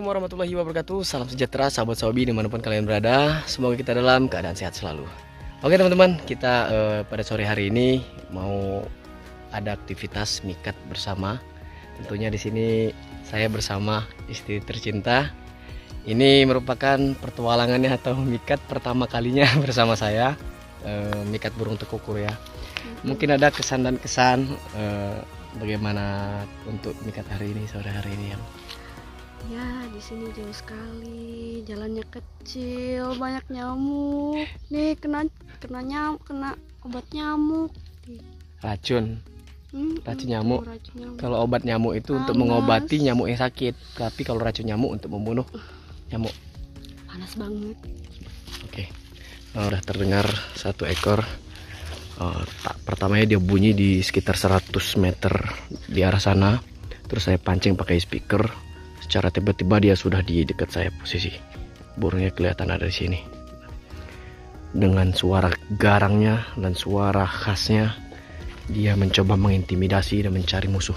Assalamualaikum warahmatullahi wabarakatuh. Salam sejahtera sahabat Sobi dimanapun kalian berada. Semoga kita dalam keadaan sehat selalu. Oke teman-teman, kita pada sore hari ini mau ada aktivitas mikat bersama. Tentunya di sini saya bersama istri tercinta. Ini merupakan pertualangannya atau mikat pertama kalinya bersama saya, mikat burung tekukur ya. Mungkin ada kesan dan kesan bagaimana untuk mikat hari ini, sore hari ini ya. Ya, di sini jauh sekali, jalannya kecil, banyak nyamuk. Nih kena obat nyamuk. Racun nyamuk. Racun nyamuk. Kalau obat nyamuk itu untuk mengobati nyamuk yang sakit, tapi kalau racun nyamuk untuk membunuh nyamuk. Panas banget. Oke. Nah, udah terdengar satu ekor. Pertamanya dia bunyi di sekitar 100 meter di arah sana. Terus saya pancing pakai speaker. Secara tiba-tiba dia sudah di dekat saya posisi. Burungnya kelihatan ada di sini. Dengan suara garangnya dan suara khasnya, dia mencoba mengintimidasi dan mencari musuh.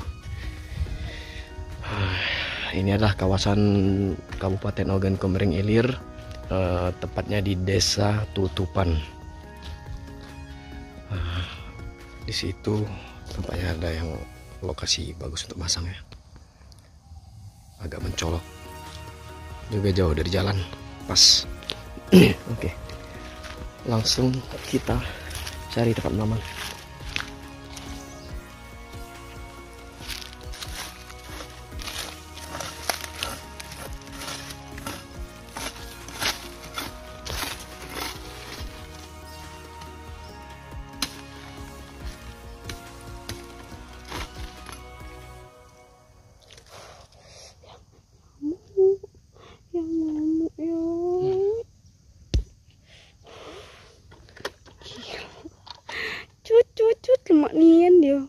Ini adalah kawasan Kabupaten Ogan Komering Ilir, tepatnya di Desa Tutupan. Di situ tampaknya ada yang lokasi bagus untuk masang ya. Agak mencolok, juga jauh dari jalan, pas. Oke, langsung kita cari tempat aman. Yang nyamuk ya. Cut lemak nian dia.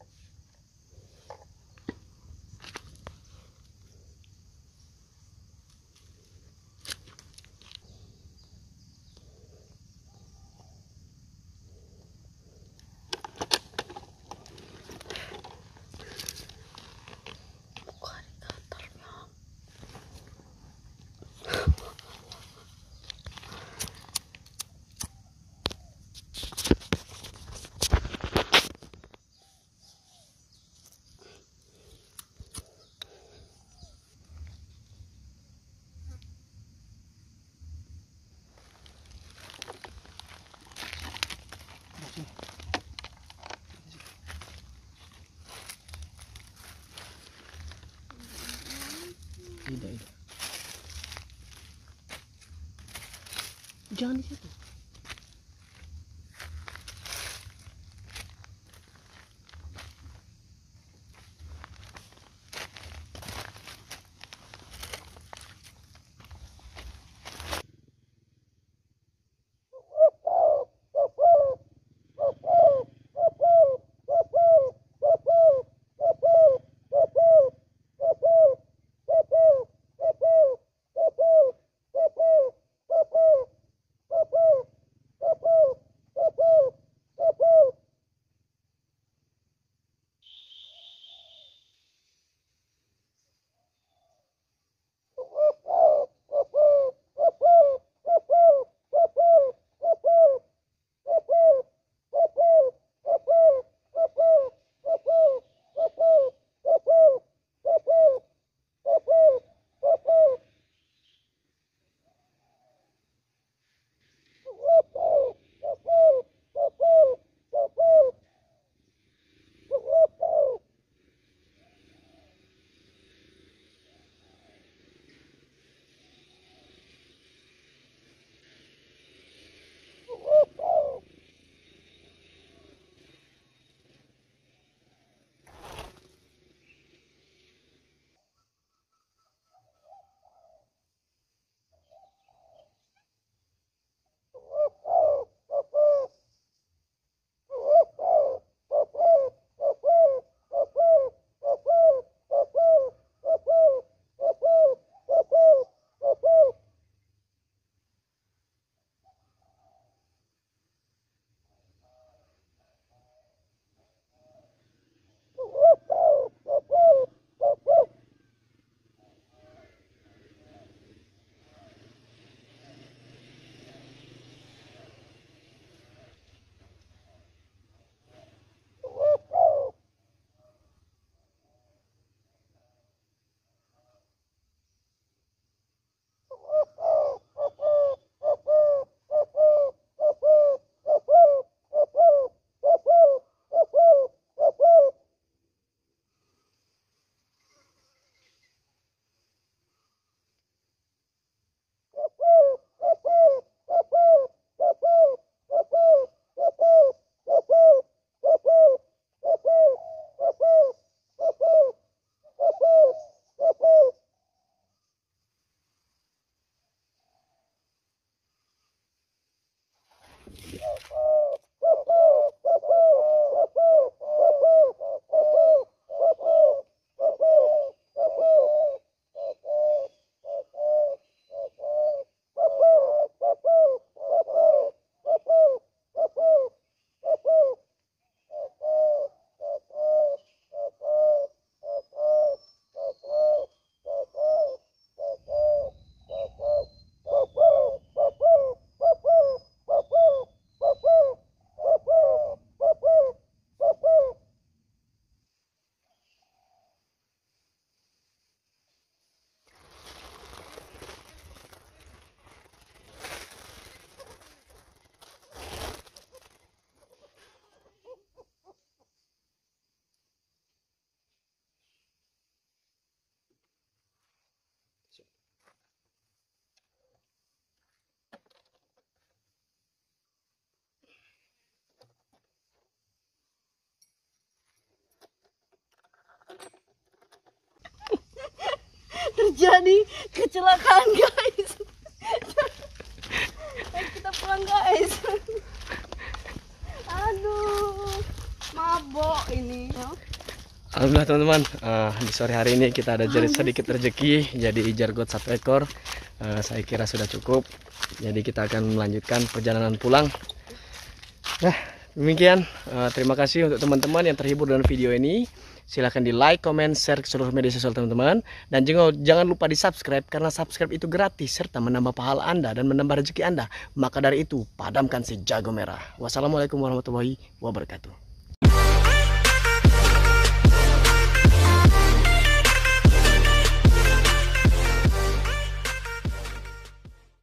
Tidak. Jangan di situ. terjadi kecelakaan guys. Ayo kita pulang guys. Aduh, mabok ini. Alhamdulillah teman-teman, di sore hari ini kita ada sedikit rezeki, jadi jargot 1 ekor. Saya kira sudah cukup, jadi kita akan melanjutkan perjalanan pulang. Nah, demikian. Terima kasih untuk teman-teman yang terhibur dengan video ini. Silahkan di like, comment, share ke seluruh media sosial teman-teman. Dan jangan lupa di subscribe, karena subscribe itu gratis serta menambah pahala Anda dan menambah rezeki Anda. Maka dari itu, padamkan si jago merah. Wassalamualaikum warahmatullahi wabarakatuh.